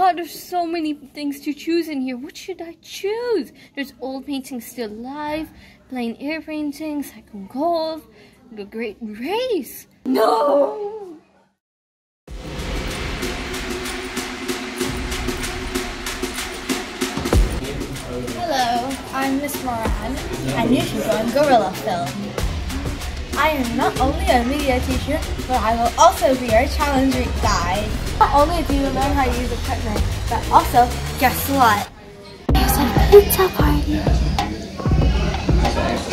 god, there's so many things to choose in here. What should I choose? There's old paintings still alive, plain air paintings, cycle golf, the great race. No! Hello, I'm Miss Moran, and you should join Gorilla Film. I am not only a media teacher, but I will also be your challenge week guide. Not only do you learn how to use equipment, but also, guess what? There's a pizza party.